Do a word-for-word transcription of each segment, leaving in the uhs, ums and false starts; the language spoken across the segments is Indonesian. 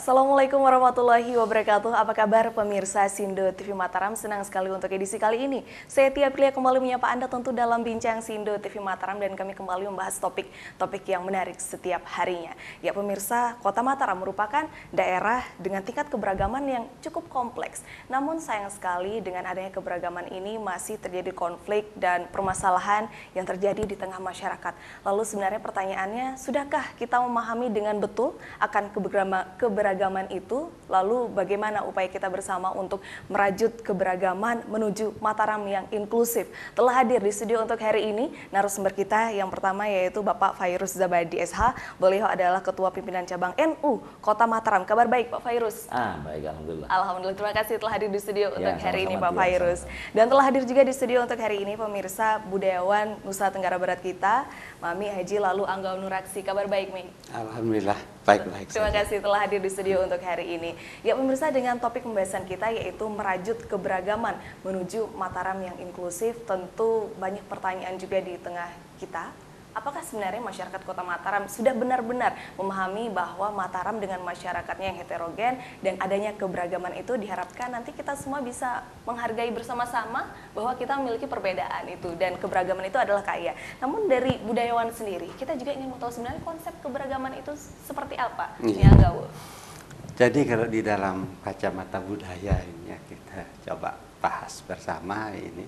Assalamualaikum warahmatullahi wabarakatuh. Apa kabar pemirsa Sindo T V Mataram? Senang sekali untuk edisi kali ini. Saya Tia Priya kembali menyapa Anda tentu dalam Bincang Sindo T V Mataram dan kami kembali membahas topik-topik yang menarik setiap harinya. Ya pemirsa, Kota Mataram merupakan daerah dengan tingkat keberagaman yang cukup kompleks. Namun sayang sekali dengan adanya keberagaman ini masih terjadi konflik dan permasalahan yang terjadi di tengah masyarakat. Lalu sebenarnya pertanyaannya, sudahkah kita memahami dengan betul akan keberagaman keberagaman itu, lalu bagaimana upaya kita bersama untuk merajut keberagaman menuju Mataram yang inklusif? Telah hadir di studio untuk hari ini narasumber kita yang pertama yaitu Bapak Fairuz Zabadi S H. Beliau adalah Ketua Pimpinan Cabang N U Kota Mataram. Kabar baik Pak Fairuz? Ah, baik, Alhamdulillah. Alhamdulillah, terima kasih telah hadir di studio Ya, untuk hari sama-sama, ini Pak Tia, Fairuz. sama-sama. Dan telah hadir juga di studio untuk hari ini pemirsa budayawan Nusa Tenggara Barat kita, Mami Haji Lalu Anggaw Nuraksi. Kabar baik, Mi? Alhamdulillah, baik-baik. Terima kasih telah hadir di studio untuk hari ini. Ya pemirsa, dengan topik pembahasan kita yaitu merajut keberagaman menuju Mataram yang inklusif, tentu banyak pertanyaan juga di tengah kita. Apakah sebenarnya masyarakat Kota Mataram sudah benar-benar memahami bahwa Mataram dengan masyarakatnya yang heterogen dan adanya keberagaman itu diharapkan nanti kita semua bisa menghargai bersama-sama bahwa kita memiliki perbedaan itu dan keberagaman itu adalah kaya. Namun dari budayawan sendiri, kita juga ingin tahu sebenarnya konsep keberagaman itu seperti apa? Iya. Ya, Jadi kalau di dalam kacamata budaya ini ya, kita coba bahas bersama ini.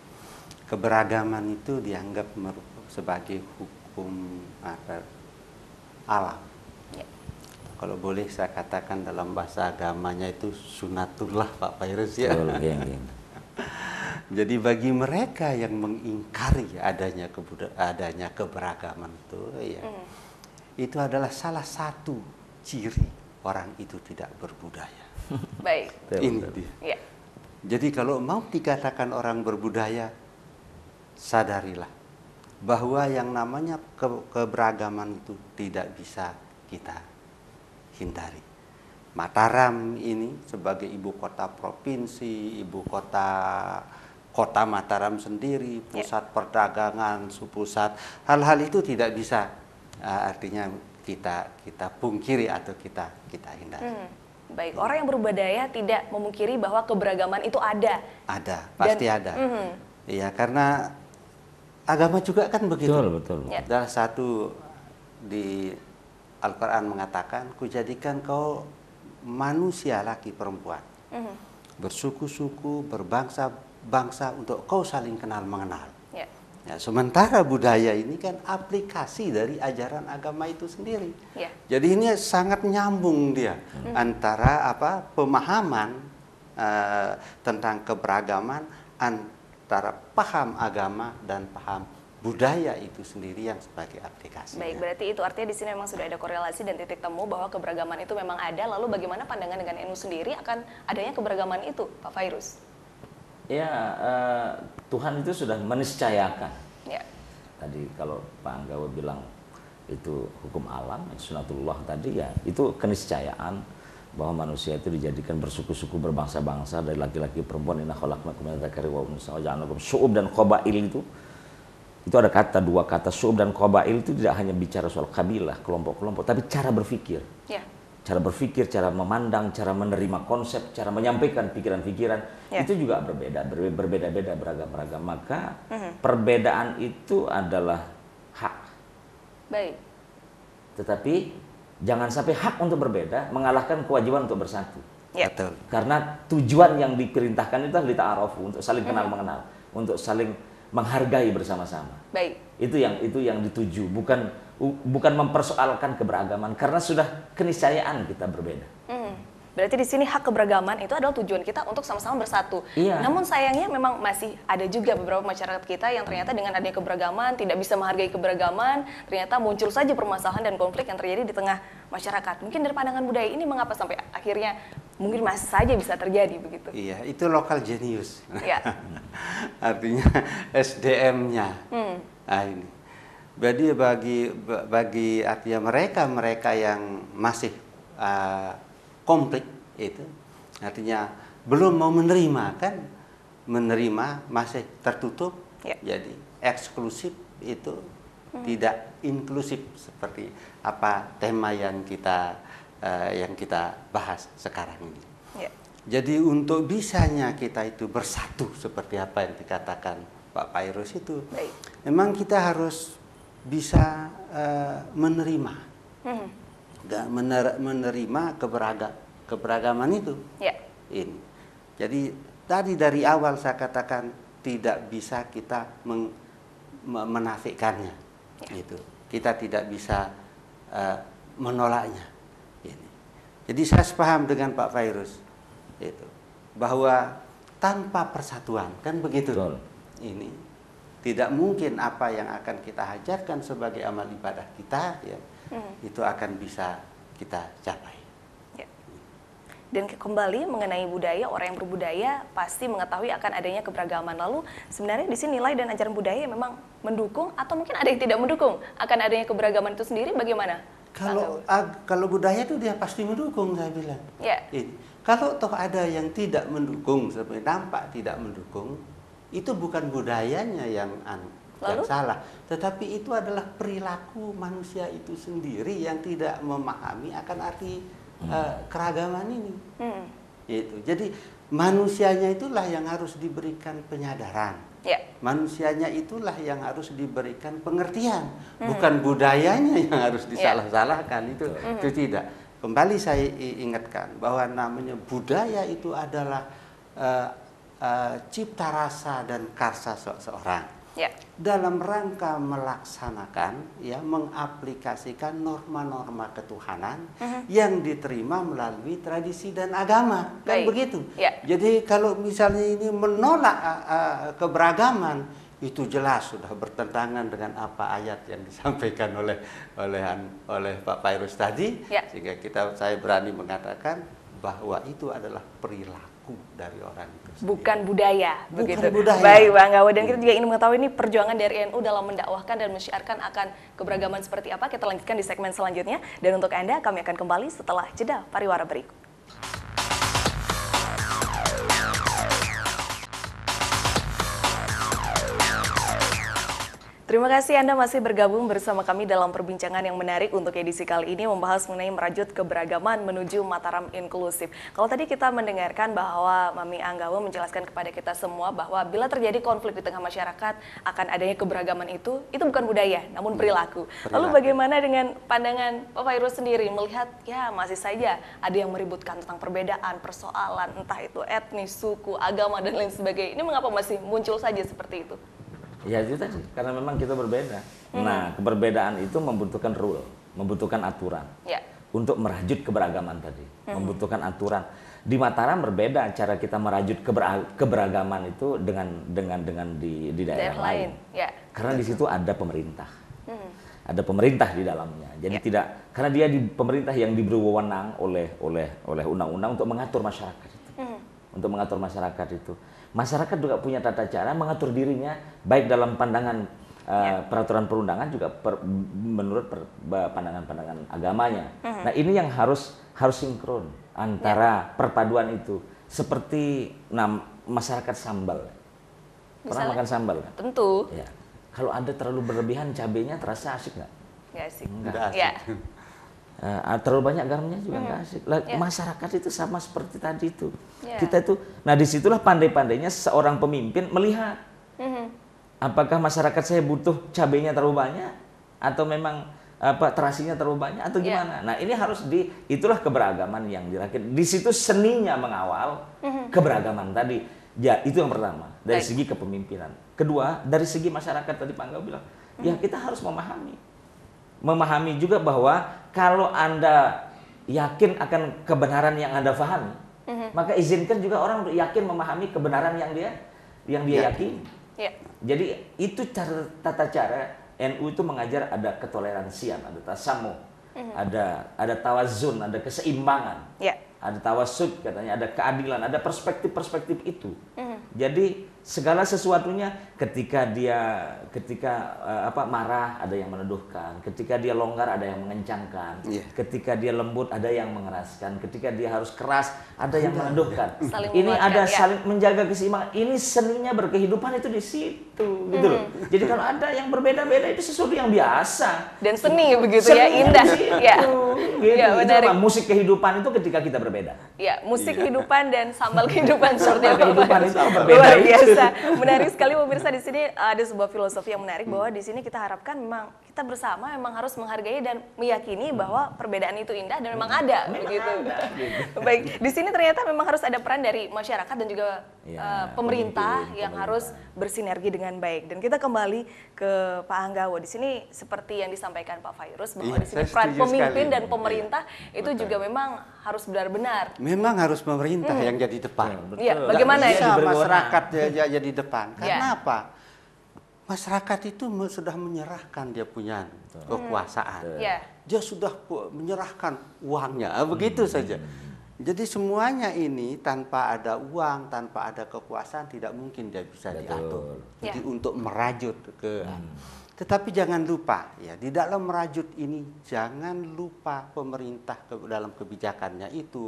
Keberagaman itu dianggap merupakan sebagai hukum apa, alam. Ya. Kalau boleh saya katakan dalam bahasa agamanya itu sunatullah Pak Fairuz ya. Betul, geng, geng. Jadi bagi mereka yang mengingkari adanya kebuda- adanya keberagaman itu ya, Mm. itu adalah salah satu ciri orang itu tidak berbudaya. Baik. Betul, Ini betul. dia. Ya. Jadi kalau mau dikatakan orang berbudaya, sadarilah bahwa yang namanya ke keberagaman itu tidak bisa kita hindari. Mataram ini sebagai ibu kota provinsi, ibu kota kota Mataram sendiri, pusat perdagangan, pusat hal-hal itu tidak bisa uh, artinya kita kita pungkiri atau kita kita hindari. Hmm. Baik, orang yang berbudaya tidak memungkiri bahwa keberagaman itu ada. Ada, pasti Dan- ada. Mhm. Iya, karena agama juga kan begitu. Betul, betul. Ya. Salah satu di Al-Quran mengatakan, kujadikan kau manusia laki perempuan, Mhm. bersuku-suku, berbangsa-bangsa untuk kau saling kenal mengenal. Ya. Ya, sementara budaya ini kan aplikasi dari ajaran agama itu sendiri. Ya. Jadi ini sangat nyambung dia antara apa pemahaman eh, tentang keberagaman antara paham agama dan paham budaya itu sendiri yang sebagai aplikasi. Baik, berarti itu artinya di sini memang sudah ada korelasi dan titik temu bahwa keberagaman itu memang ada. Lalu bagaimana pandangan dengan N U sendiri akan adanya keberagaman itu, Pak Fairuz? Ya, eh, Tuhan itu sudah meniscayakan. Ya. Tadi kalau Pak Anggawa bilang itu hukum alam, sunatullah tadi ya, itu keniscayaan bahwa manusia itu dijadikan bersuku-suku, berbangsa-bangsa, dari laki-laki perempuan. Inna khalaqnakum min dzakari wa unsa wa ja'alnakum syu'ub dan qabail itu. Itu ada kata, dua kata syu'ub dan qabail itu tidak hanya bicara soal kabilah, kelompok-kelompok, tapi cara berpikir. Ya. Cara berpikir, cara memandang, cara menerima konsep, cara menyampaikan pikiran-pikiran, Ya. itu juga berbeda, berbe- berbeda-beda, beragam-beragam. Maka Mhm. perbedaan itu adalah hak. Baik. Tetapi jangan sampai hak untuk berbeda mengalahkan kewajiban untuk bersatu. Ya. Betul. Karena tujuan yang diperintahkan itu adalah lita'arofu, untuk saling kenal mengenal, untuk saling menghargai bersama-sama. Baik. Itu yang itu yang dituju, bukan u- bukan mempersoalkan keberagaman karena sudah keniscayaan kita berbeda. Mhm. Berarti di sini hak keberagaman itu adalah tujuan kita untuk sama-sama bersatu. Iya. Namun sayangnya memang masih ada juga beberapa masyarakat kita yang ternyata dengan adanya keberagaman tidak bisa menghargai keberagaman, ternyata muncul saja permasalahan dan konflik yang terjadi di tengah masyarakat. Mungkin dari pandangan budaya ini mengapa sampai akhirnya mungkin masih saja bisa terjadi begitu? Iya, itu lokal genius. Ya. Artinya S D M-nya. Hmm. Nah, ini. Jadi bagi bagi artinya mereka mereka yang masih uh, konflik itu artinya belum mau menerima kan, menerima masih tertutup, Ya. jadi eksklusif itu tidak inklusif seperti apa tema yang kita uh, yang kita bahas sekarang ini. Ya. Jadi untuk bisanya kita itu bersatu seperti apa yang dikatakan Pak Fairuz itu, Baik. memang kita harus bisa uh, menerima Hmm. dan mener- menerima keberaga, keberagaman itu. Ya. Ini. Jadi tadi dari awal saya katakan tidak bisa kita meng, me- menafikannya, Ya. gitu. Kita tidak bisa uh, menolaknya. Ini. Jadi saya sepaham dengan Pak Fairuz, itu bahwa tanpa persatuan kan begitu. Betul. Ini tidak mungkin apa yang akan kita hajarkan sebagai amal ibadah kita, ya, Hmm. itu akan bisa kita capai. Ya. Dan ke- kembali mengenai budaya, orang yang berbudaya pasti mengetahui akan adanya keberagaman. Lalu sebenarnya di sini nilai dan ajaran budaya memang mendukung atau mungkin ada yang tidak mendukung akan adanya keberagaman itu sendiri, bagaimana? Kalau ag- kalau budaya itu dia pasti mendukung, saya bilang. Ya. Ini. Kalau toh ada yang tidak mendukung, sebenarnya nampak tidak mendukung, itu bukan budayanya yang anu, yang Lalu? salah, tetapi itu adalah perilaku manusia itu sendiri yang tidak memahami akan arti eh, keragaman ini. Hmm. Itu. Jadi manusianya itulah yang harus diberikan penyadaran. Ya. Manusianya itulah yang harus diberikan pengertian, bukan budayanya yang harus disalah-salahkan. Itu itu tidak. Kembali saya i- ingatkan bahwa namanya budaya itu adalah eh, eh, cipta rasa dan karsa seseorang. Ya. Dalam rangka melaksanakan, ya, mengaplikasikan norma-norma ketuhanan yang diterima melalui tradisi dan agama, kan Baik. begitu. Ya. Jadi kalau misalnya ini menolak uh, uh, keberagaman, itu jelas sudah bertentangan dengan apa ayat yang disampaikan oleh oleh oleh Pak Fairuz tadi, Ya. sehingga kita saya berani mengatakan bahwa itu adalah perilaku dari orang itu sendiri. Bukan budaya, Bukan begitu. budaya. Baik, Bang Gawo. Dan kita juga ingin mengetahui ini perjuangan dari N U dalam mendakwahkan dan menyiarkan akan keberagaman seperti apa. Kita lanjutkan di segmen selanjutnya. Dan untuk Anda, kami akan kembali setelah jeda pariwara berikut. Terima kasih Anda masih bergabung bersama kami dalam perbincangan yang menarik untuk edisi kali ini membahas mengenai merajut keberagaman menuju Mataram inklusif. Kalau tadi kita mendengarkan bahwa Mami Anggawa menjelaskan kepada kita semua bahwa bila terjadi konflik di tengah masyarakat akan adanya keberagaman itu, itu bukan budaya, namun perilaku. Lalu bagaimana dengan pandangan Pak Fairuz sendiri melihat ya masih saja ada yang meributkan tentang perbedaan, persoalan, entah itu etnis, suku, agama, dan lain sebagainya. Ini mengapa masih muncul saja seperti itu? Ya itu tadi, karena memang kita berbeda. Nah, keberbedaan itu membutuhkan rule, membutuhkan aturan. Ya. Untuk merajut keberagaman tadi, membutuhkan aturan. Di Mataram berbeda cara kita merajut keber- keberagaman itu dengan dengan dengan di, di daerah, Daerah lain. Ya. Karena di situ ada pemerintah. Ada pemerintah di dalamnya. Jadi Ya. tidak karena dia di pemerintah yang diberi wewenang oleh oleh oleh undang-undang untuk mengatur masyarakat itu. Untuk mengatur masyarakat itu. Masyarakat juga punya tata cara mengatur dirinya baik dalam pandangan uh, peraturan perundangan juga per, menurut per, pandangan-pandangan agamanya. Nah, ini yang harus harus sinkron antara perpaduan itu. Seperti nah, masyarakat sambal. Pernah Misalnya? makan sambal kan? Tentu. Ya. Kalau ada terlalu berlebihan cabenya terasa asik nggak? Ya sih. Enggak asik. Ya. Uh, terlalu banyak garamnya juga nggak asik. Lah, Ya. Masyarakat itu sama seperti tadi itu. Ya. Kita itu, nah disitulah pandai-pandainya seorang pemimpin melihat Mhm. apakah masyarakat saya butuh cabenya terlalu banyak atau memang apa terasinya terlalu banyak atau Ya. gimana. Nah ini harus di, itulah keberagaman yang dirakit. Di situ seninya mengawal keberagaman tadi. Ya itu yang pertama dari Baik. segi kepemimpinan. Kedua dari segi masyarakat tadi Pak Angga bilang, ya kita harus memahami. Memahami juga bahwa kalau Anda yakin akan kebenaran yang Anda pahami, maka izinkan juga orang untuk yakin memahami kebenaran yang dia yang dia Ya. yakini. Ya. Jadi itu cara, tata cara N U itu mengajar ada ketoleransian, ada tasamuh, ada ada tawazun, ada keseimbangan, Ya. ada tawasud katanya, ada keadilan, ada perspektif-perspektif itu. Jadi segala sesuatunya ketika dia ketika uh, apa marah ada yang meneduhkan, ketika dia longgar ada yang mengencangkan, Yeah. ketika dia lembut ada yang mengeraskan, ketika dia harus keras ada yang meneduhkan. Saling Ini menguatkan, ada ya. saling menjaga keseimbangan. Ini seninya berkehidupan itu di situ gitu loh. Jadi kalau ada yang berbeda-beda itu sesuatu yang biasa. Dan seni begitu ya, Seninya indah. di situ, Ya. gitu. Ya, Itu menarik. apa? Musik kehidupan itu ketika kita berbeda. Ya, musik kehidupan dan sambal kehidupan seperti apa? kehidupan itu berbeda Luar itu. biasa. Menarik sekali pemirsa, di sini ada sebuah filosofi yang menarik bahwa di sini kita harapkan memang kita bersama memang harus menghargai dan meyakini bahwa perbedaan itu indah dan memang ada Memang begitu. ada, gitu. Baik, di sini ternyata memang harus ada peran dari masyarakat dan juga Ya, eh, pemerintah pemimpin, yang pemerintah. harus bersinergi dengan baik. Dan kita kembali ke Pak Anggawo. Di sini seperti yang disampaikan Pak Fairuz bahwa Iya, di sini saya peran setuju pemimpin sekali. dan pemerintah itu Betul. juga memang harus benar-benar. Memang harus pemerintah yang jadi depan. Betul. Iya, Nggak bagaimana bisa ya? Bisa diberi masyarakat wewenang. ya, jadi depan. Karena Ya. apa? Masyarakat itu me- sudah menyerahkan dia punya kekuasaan. Ya. Dia sudah pu- menyerahkan uangnya, ah, begitu saja. Jadi semuanya ini tanpa ada uang, tanpa ada kekuasaan tidak mungkin dia bisa Betul. diatur. Jadi Ya. untuk merajut ke tetapi jangan lupa ya, di dalam merajut ini jangan lupa pemerintah ke, dalam kebijakannya itu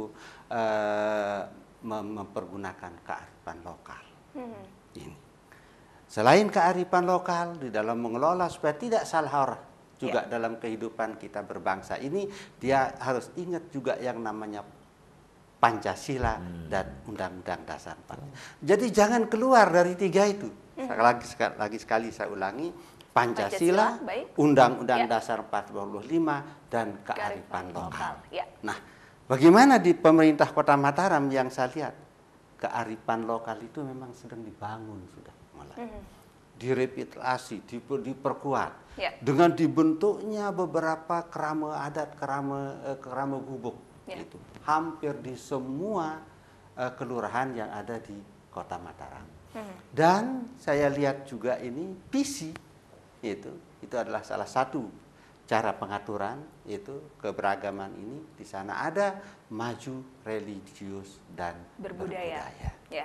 eh, mem- mempergunakan kearifan lokal. Hmm. Ini. Selain kearifan lokal di dalam mengelola supaya tidak salah orang juga dalam kehidupan kita berbangsa ini, dia harus ingat juga yang namanya Pancasila dan Undang-Undang Dasar empat puluh lima. Jadi jangan keluar dari tiga itu. Sekali lagi, sekali lagi sekali saya ulangi, Pancasila, Pancasila, baik. Undang-Undang Ya. Dasar empat puluh lima dan Kearifan kearifan lokal. lokal, ya. Nah, bagaimana di pemerintah Kota Mataram yang saya lihat kearifan lokal itu memang sedang dibangun sudah mulai. Direvitalisasi, diper- diperkuat. Ya. Dengan dibentuknya beberapa kerama adat, kerama eh, kerama gubuk Ya. itu hampir di semua eh, kelurahan yang ada di Kota Mataram. Dan saya lihat juga ini visi itu itu adalah salah satu cara pengaturan itu keberagaman ini. Di sana ada maju religius dan Berbudaya. berbudaya. Ya.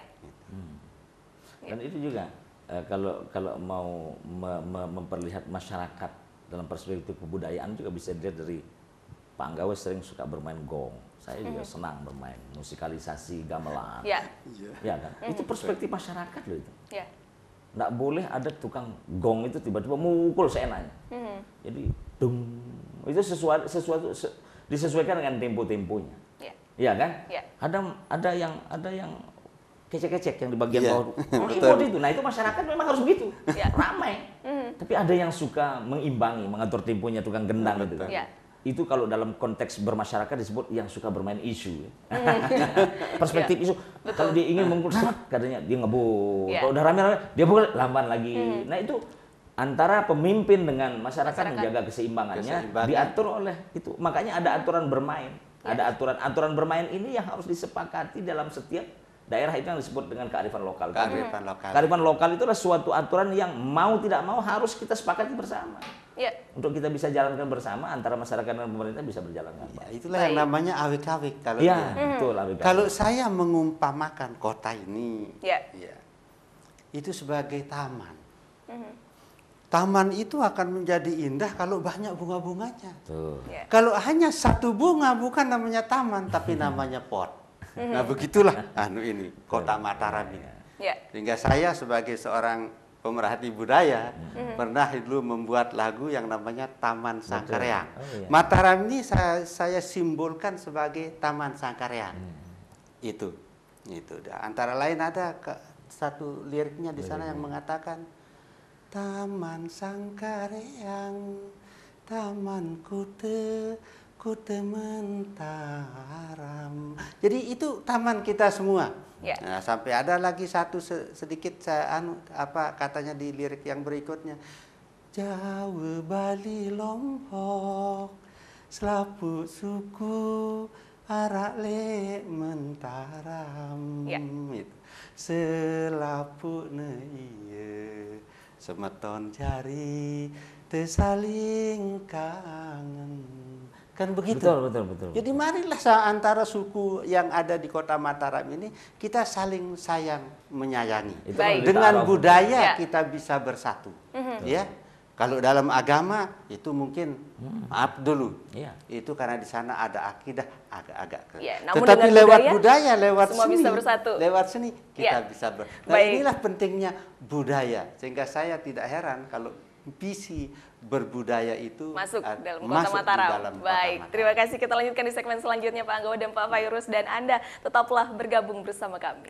Dan itu juga eh, kalau kalau mau me- me- memperlihat masyarakat dalam perspektif kebudayaan juga bisa dilihat dari Pak Anggawo sering suka bermain gong. Saya juga senang bermain musikalisasi gamelan. Ya. Ya kan? Itu perspektif masyarakat loh itu. Ya. Nggak boleh ada tukang gong itu tiba-tiba mukul seenaknya. Hmm. Jadi dung itu sesuatu sesuatu se- disesuaikan dengan tempo-temponya. Ya. Iya kan? Ya. Ada ada yang ada yang kecek-kecek yang di bagian Iya, bawah. betul. Ribut itu. Nah, itu masyarakat memang harus begitu. Ya. Ramai. Tapi ada yang suka mengimbangi, mengatur temponya tukang gendang gitu. Betul. Ya. Itu kalau dalam konteks bermasyarakat disebut yang suka bermain isu. Perspektif isu. Kalau dia ingin mengukul serak, katanya dia ngebut. Ya. Kalau udah rame-rame, dia pukul lamban lagi. Nah, itu antara pemimpin dengan masyarakat, Masyarakat. menjaga keseimbangannya Keseimbangan. diatur oleh itu. Makanya ada aturan bermain. Ada aturan-aturan bermain ini yang harus disepakati dalam setiap daerah, itu yang disebut dengan kearifan lokal. Kearifan lokal. Kearifan lokal itu adalah suatu aturan yang mau tidak mau harus kita sepakati bersama. Ya. Untuk kita bisa jalankan bersama, antara masyarakat dan pemerintah bisa berjalan dengan Ya, baik. itulah yang Baik. namanya awik-awik kalau Iya, dia. betul. Abi. Kalau saya mengumpamakan kota ini, Ya. ya, itu sebagai taman. Taman itu akan menjadi indah kalau banyak bunga-bunganya. Tuh. Ya. Kalau hanya satu bunga bukan namanya taman, tapi namanya pot. Nah begitulah anu ini kota Mataram ini. Ya. Sehingga saya sebagai seorang pemerhati budaya pernah dulu membuat lagu yang namanya Taman Sangkareang. Oh, iya. Mataram ini saya, saya simbolkan sebagai Taman Sangkareang. Itu, itu. Antara lain ada ke, satu liriknya di sana yang mengatakan Taman Sangkareang, Taman Kute, Kute Mentaram. Jadi itu taman kita semua. Ya. Nah, sampai ada lagi satu se- sedikit saya anu apa katanya di lirik yang berikutnya. Jawa, Bali, Lombok, Selaput suku, Arak le Mentaram. Ya. Itu. Selaput ne iye, semeton jari, tersaling kangen. Kan begitu. Betul, betul, betul. Jadi marilah sa- antara suku yang ada di Kota Mataram ini kita saling sayang menyayangi. Itu Baik. kan Dengan ta'aruf. budaya Ya. kita bisa bersatu. Ya. Kalau dalam agama itu mungkin maaf dulu. Iya. Itu karena di sana ada akidah agak-agak ke. Ya, namun Tetapi dengan lewat budaya, budaya, lewat semua seni, bisa bersatu. lewat seni kita Ya. bisa ber. Nah, Baik. inilah pentingnya budaya. Sehingga saya tidak heran kalau visi berbudaya itu masuk uh, dalam Kota masuk di Mataram. dalam Kota Baik, Mataram. terima kasih. Kita lanjutkan di segmen selanjutnya Pak Anggawa dan Pak Fairuz, dan Anda tetaplah bergabung bersama kami.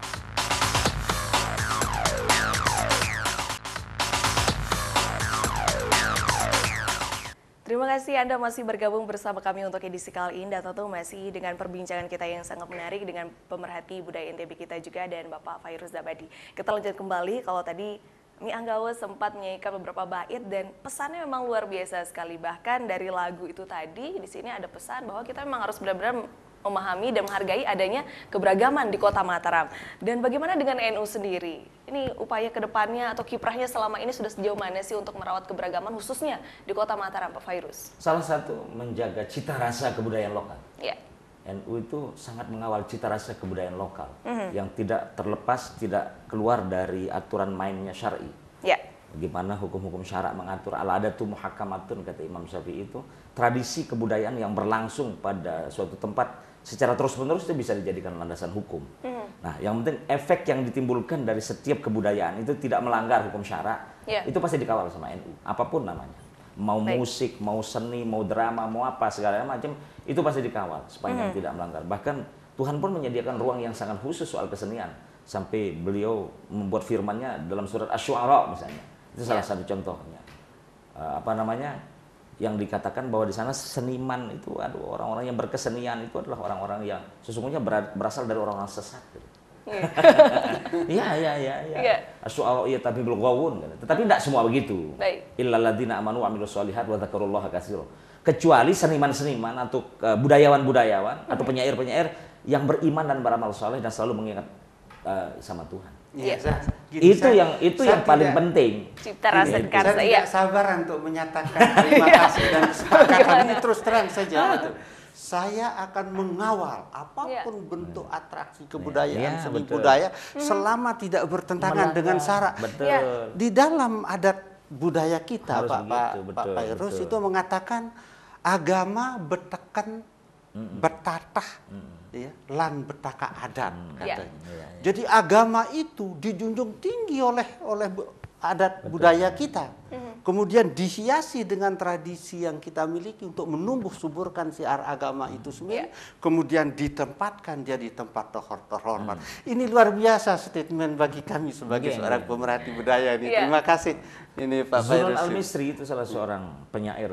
Terima kasih Anda masih bergabung bersama kami untuk edisi kali ini, dan tentu masih dengan perbincangan kita yang sangat menarik dengan pemerhati budaya N T B kita juga dan Bapak Fairuz Zabadi. Kita lanjut kembali. Kalau tadi Mi Anggawa sempat menyanyikan beberapa bait dan pesannya memang luar biasa sekali. Bahkan dari lagu itu tadi di sini ada pesan bahwa kita memang harus benar-benar memahami dan menghargai adanya keberagaman di Kota Mataram. Dan bagaimana dengan N U sendiri? Ini upaya kedepannya atau kiprahnya selama ini sudah sejauh mana sih untuk merawat keberagaman khususnya di Kota Mataram, Pak Fairuz? Salah satu menjaga cita rasa kebudayaan lokal. Ya. N U itu sangat mengawal cita rasa kebudayaan lokal yang tidak terlepas, tidak keluar dari aturan mainnya syar'i. Ya. Bagaimana hukum-hukum syarak mengatur al-adatu muhakkamatun, kata Imam Syafi'i, itu tradisi kebudayaan yang berlangsung pada suatu tempat secara terus-menerus itu bisa dijadikan landasan hukum. Nah, yang penting efek yang ditimbulkan dari setiap kebudayaan itu tidak melanggar hukum syarak, Ya. itu pasti dikawal sama N U, apapun namanya. Mau Baik. musik, mau seni, mau drama, mau apa, segala macam, itu pasti dikawal sepanjang tidak melanggar. Bahkan Tuhan pun menyediakan ruang yang sangat khusus soal kesenian. Sampai beliau membuat firman-Nya dalam surat Asy-Syu'ara misalnya. Itu salah Ya. satu contohnya. Uh, apa namanya? Yang dikatakan bahwa di sana seniman itu, aduh, orang-orang yang berkesenian itu adalah orang-orang yang sesungguhnya ber- berasal dari orang-orang sesat. Gitu. Iya, iya, iya, iya. Iya. As-su'ara iya tapi bil ghawun. Tetapi tidak semua begitu. Baik. Illal ladzina amanu wa amilus sholihat wa dzakarullaha katsira. Kecuali seniman-seniman atau uh, budayawan-budayawan atau penyair-penyair yang beriman dan beramal saleh dan selalu mengingat uh, sama Tuhan. Iya, Ya. saya- gini, Itu saya- yang itu saya yang paling tidak- penting. Cipta rasa Itu. dan karsa. Saya Iya. tidak sabar untuk menyatakan terima kasih dan kesepakatan ini terus terang saja. Betul. Saya akan mengawal apapun bentuk atraksi kebudayaan, Ya, seni betul. budaya selama tidak bertentangan Melanggar. dengan syarak. Betul. Ya. Di dalam adat budaya kita, Harus Pak begitu, Pak, betul, Pak Fairuz betul. itu mengatakan agama bertekan bertatah ya, lan betaka adat Ya. katanya. Iya, iya. Jadi agama itu dijunjung tinggi oleh oleh bu- adat budaya kita. Kemudian dihiasi dengan tradisi yang kita miliki untuk menumbuh suburkan siar agama itu sendiri. Kemudian ditempatkan jadi tempat terhor- terhormat. Ini luar biasa statement bagi kami sebagai Iya, seorang iya. pemerhati budaya ini. Iya. Terima kasih. Ini Pak Zunun Fairuz. Al-Misri itu salah seorang penyair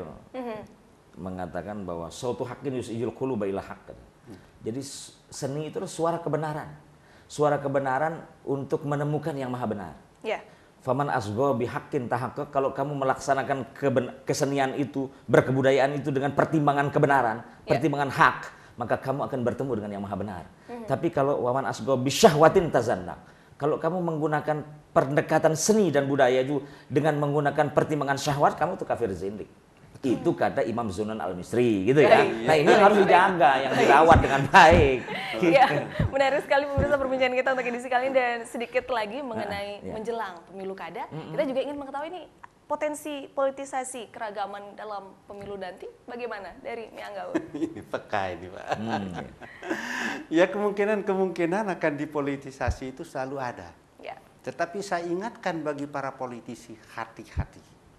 mengatakan bahwa sautu haqqin yus'ijul quluba ila haqq. Jadi s- seni itu adalah suara kebenaran. Suara kebenaran untuk menemukan yang maha benar. Ya. Faman asgha bihaqqin tahaqqaq, kalau kamu melaksanakan keben- kesenian itu, berkebudayaan itu dengan pertimbangan kebenaran, Ya. pertimbangan hak, maka kamu akan bertemu dengan yang maha benar. Tapi kalau waman asgha bisyahwatin tazannak, kalau kamu menggunakan pendekatan seni dan budaya itu dengan menggunakan pertimbangan syahwat, kamu tuh kafir zindik. Itu kata Imam Zunun Al-Misri gitu ya. Baik. Nah, ini yang harus dijaga, yang dirawat dengan baik. Ya, menarik sekali pemirsa perbincangan kita untuk edisi kali ini, dan sedikit lagi mengenai ya. menjelang pemilu kada. Kita juga ingin mengetahui nih potensi politisasi keragaman dalam pemilu nanti bagaimana dari Mi Anggawa? Ini peka ini Pak. Hmm. Ya kemungkinan-kemungkinan akan dipolitisasi itu selalu ada. Ya. Tetapi saya ingatkan bagi para politisi, hati-hati.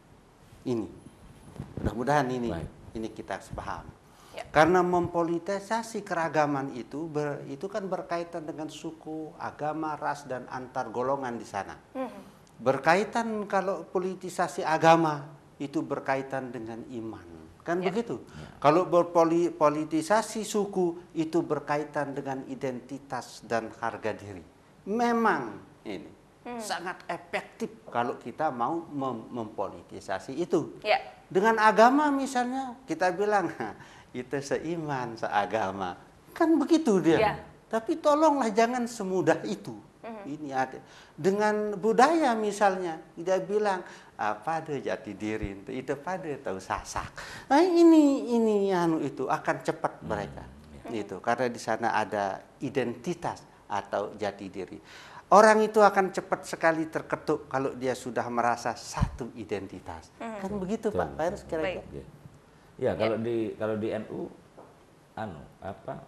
Ini, mudah-mudahan ini Baik. ini kita sepaham. Ya. Karena mempolitisasi keragaman itu ber, itu kan berkaitan dengan suku, agama, ras dan antar golongan di sana. Berkaitan kalau politisasi agama itu berkaitan dengan iman. Kan Ya. begitu. Kalau berpolitisasi suku itu berkaitan dengan identitas dan harga diri. Memang ini sangat efektif kalau kita mau mem- mempolitisasi itu. Ya. Dengan agama misalnya kita bilang itu seiman, seagama. Kan begitu dia. Ya. Tapi tolonglah jangan semudah itu. ini ada. Dengan budaya misalnya, dia bilang ah, pada jati diri itu pada tahu sasak. Nah ini ini anu itu akan cepat mereka. Hmm. Itu karena di sana ada identitas atau jati diri. Orang itu akan cepat sekali terketuk kalau dia sudah merasa satu identitas. Hmm. Kan begitu betul, Pak Fairuz kira-kira. Ya, kalau di kalau di N U anu apa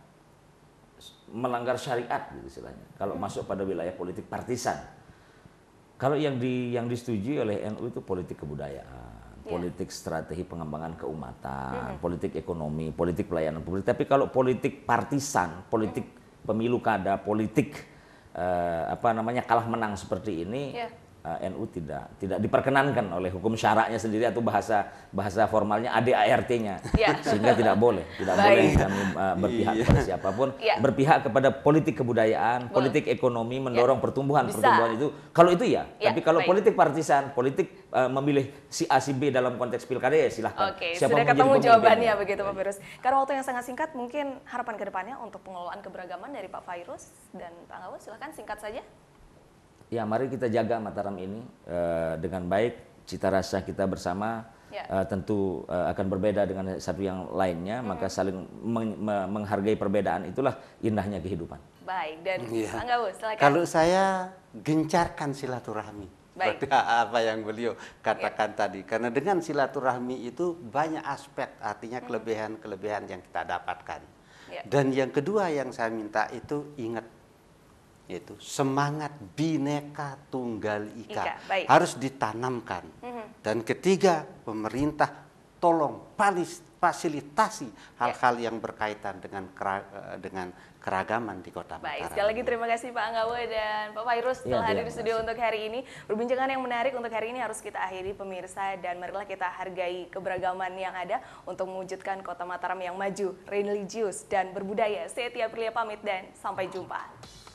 melanggar syariat gitu istilahnya. Kalau hmm. masuk pada wilayah politik partisan. Kalau yang di yang disetujui oleh N U itu politik kebudayaan, yeah. politik strategi pengembangan keumatan, hmm. politik ekonomi, politik pelayanan publik. Tapi kalau politik partisan, politik hmm. pemilu kada, politik uh, apa namanya kalah menang seperti ini, yeah. uh, N U tidak tidak diperkenankan oleh hukum syaraknya sendiri atau bahasa bahasa formalnya A D A R T-nya, yeah. sehingga tidak boleh tidak Baik. boleh kami uh, berpihak yeah. kepada siapapun, yeah. berpihak kepada politik kebudayaan, boleh. politik ekonomi, mendorong yeah. pertumbuhan Bisa. pertumbuhan itu. Kalau itu ya, yeah. tapi kalau Baik. politik partisan, politik uh, memilih si A si B dalam konteks pilkada ya silahkan. Oke, okay. sudah ketemu jawabannya begitu Pak Fairuz. Karena waktu yang sangat singkat, mungkin harapan kedepannya untuk pengelolaan keberagaman dari Pak Fairuz dan Pak Anggawut, silahkan singkat saja. Ya, mari kita jaga Mataram ini uh, dengan baik, cita rasa kita bersama ya. uh, tentu uh, akan berbeda dengan satu yang lainnya, hmm. maka saling meng menghargai perbedaan, itulah indahnya kehidupan. Baik, dan ya. Pak Anggawut, silakan. Kalau saya gencarkan silaturahmi, baik. apa yang beliau katakan ya. tadi, karena dengan silaturahmi itu banyak aspek, artinya kelebihan-kelebihan yang kita dapatkan. Ya. Dan yang kedua yang saya minta itu ingat, yaitu semangat Bhinneka Tunggal Ika, Ika harus ditanamkan. Mm-hmm. Dan ketiga, pemerintah tolong fasilitasi hal-hal yeah. yang berkaitan dengan kera, dengan keragaman di Kota Mataram. Baik, sekali lagi terima kasih Pak Anggawut dan Pak Fairuz telah ya, hadir di studio untuk hari ini. Perbincangan yang menarik untuk hari ini harus kita akhiri pemirsa, dan marilah kita hargai keberagaman yang ada untuk mewujudkan Kota Mataram yang maju, religius dan berbudaya. Saya Tia Aprilia pamit dan sampai jumpa.